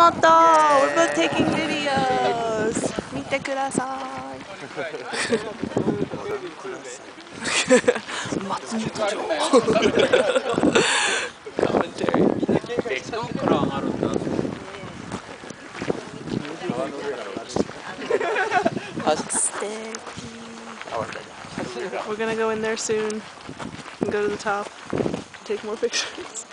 Matsumoto! We're both taking videos! 見てください松本城 Commentary 素敵 We're gonna go in there soon and go to the top and take more pictures.